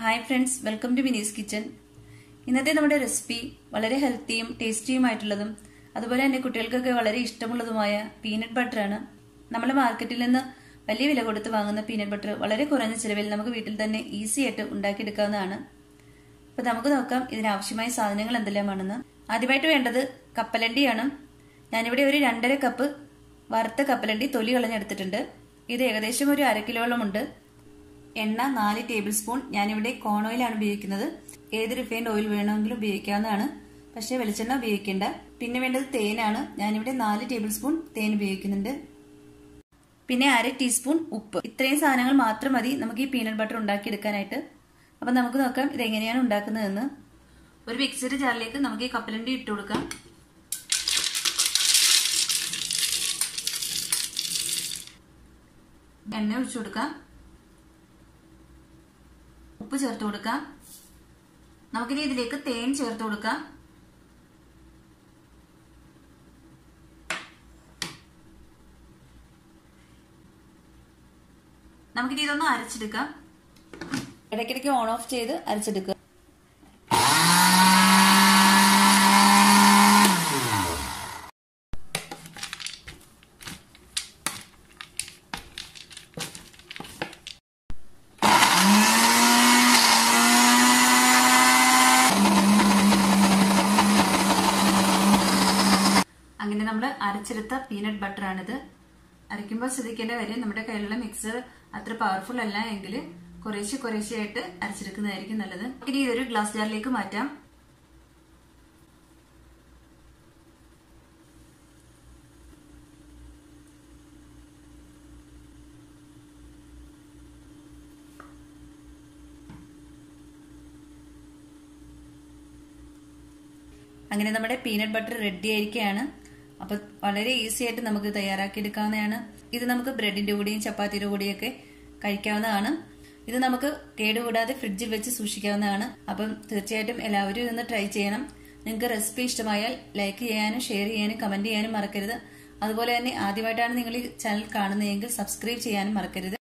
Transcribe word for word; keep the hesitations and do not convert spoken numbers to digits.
Hi friends, welcome to Vinee's kitchen. ഇന്നത്തെ നമ്മുടെ recipe വളരെ ഹെൽത്തിയും ടേസ്റ്റിയുമായിട്ടുള്ളതും അതുപോലെ തന്നെ കുട്ടികൾക്കൊക്കെ വളരെ ഇഷ്ടമുള്ളതുമായ പീനട്ട് ബട്ടറാണ്. നമ്മൾ മാർക്കറ്റിൽ നിന്ന് വലിയ വില കൊടുത്ത് വാങ്ങുന്ന പീനട്ട് ബട്ടർ വളരെ കുറഞ്ഞ ചിലവിൽ നമുക്ക് വീട്ടിൽ തന്നെ ഈസി ആയിട്ട് ഉണ്ടാക്കിയെടുക്കാവുന്നതാണ്. അപ്പൊ നമുക്ക് നോക്കാം ഇതിനാവശ്യമായ സാധനങ്ങൾ എന്തെല്ലാമാണെന്ന്. ആദ്യമായിട്ട് വേണ്ടത് കപ്പലണ്ടിയാണ്. ഞാനിവിടെ ഒരു രണ്ടര കപ്പ് വറുത്ത കപ്പലണ്ടി തൊലി കളഞ്ഞെടുത്തിട്ടുണ്ട്. ഇത് ഏകദേശം ഒരു അര കിലോളം ഉണ്ട്. എണ്ണ നാല് ടേബിൾ സ്പൂൺ. ഞാനിവിടെ കോൺ ഓയിലാണ് ഉപയോഗിക്കുന്നത്. ഏത് റിഫൈൻഡ് ഓയിൽ വേണമെങ്കിലും ഉപയോഗിക്കാവുന്നതാണ്, പക്ഷേ വെളിച്ചെണ്ണ ഉപയോഗിക്കേണ്ട. പിന്നെ വേണ്ടത് തേനാണ്. ഞാനിവിടെ നാല് ടേബിൾ സ്പൂൺ തേൻ ഉപയോഗിക്കുന്നുണ്ട്. പിന്നെ അര ടീസ്പൂൺ ഉപ്പ്. ഇത്രയും സാധനങ്ങൾ മാത്രം മതി നമുക്ക് ഈ പീനട്ട് ബട്ടർ ഉണ്ടാക്കിയെടുക്കാനായിട്ട്. അപ്പൊ നമുക്ക് നോക്കാം ഇതെങ്ങനെയാണ് ഉണ്ടാക്കുന്നതെന്ന്. ഒരു മിക്സിയുടെ ജാറിലേക്ക് നമുക്ക് ഈ കപ്പലണ്ടി ഇട്ട് കൊടുക്കാം. എണ്ണ ഒഴിച്ചു കൊടുക്കാം. ഉപ്പ് ചേർത്ത് കൊടുക്കാം. നമുക്കിനി ഇതിലേക്ക് തേൻ ചേർത്ത് കൊടുക്കാം. നമുക്കിനി ഇതൊന്ന് അരച്ചെടുക്കാം. ഇടയ്ക്കിടയ്ക്ക് ഓൺ ഓഫ് ചെയ്ത് അരച്ചെടുക്കുക. അങ്ങനെ നമ്മൾ അരച്ചെടുത്ത പീനട്ട് ബട്ടർ ആണിത്. അരയ്ക്കുമ്പോൾ ശ്രദ്ധിക്കേണ്ട കാര്യം, നമ്മുടെ കയ്യിലുള്ള മിക്സർ അത്ര പവർഫുൾ അല്ല എങ്കിൽ കുറേശ്ശെ കുറേശ്ശെ ആയിട്ട് അരച്ചെടുക്കുന്നതായിരിക്കും നല്ലത്. ഇനി ഇതൊരു ഗ്ലാസ് ജാറിലേക്ക് മാറ്റാം. അങ്ങനെ നമ്മുടെ പീനട്ട് ബട്ടർ റെഡി ആയിരിക്കുകയാണ്. അപ്പൊ വളരെ ഈസി ആയിട്ട് നമുക്ക് തയ്യാറാക്കി എടുക്കാവുന്നതാണ്. ഇത് നമുക്ക് ബ്രെഡിന്റെ കൂടെയും ചപ്പാത്തിയുടെ കൂടെയൊക്കെ കഴിക്കാവുന്നതാണ്. ഇത് നമുക്ക് കേടുകൂടാതെ ഫ്രിഡ്ജിൽ വെച്ച് സൂക്ഷിക്കാവുന്നതാണ്. അപ്പം തീർച്ചയായിട്ടും എല്ലാവരും ഇതൊന്ന് ട്രൈ ചെയ്യണം. നിങ്ങൾക്ക് റെസിപ്പി ഇഷ്ടമായാൽ ലൈക്ക് ചെയ്യാനും ഷെയർ ചെയ്യാനും കമന്റ് ചെയ്യാനും മറക്കരുത്. അതുപോലെ തന്നെ ആദ്യമായിട്ടാണ് നിങ്ങൾ ഈ ചാനൽ കാണുന്നതെങ്കിൽ സബ്സ്ക്രൈബ് ചെയ്യാനും മറക്കരുത്.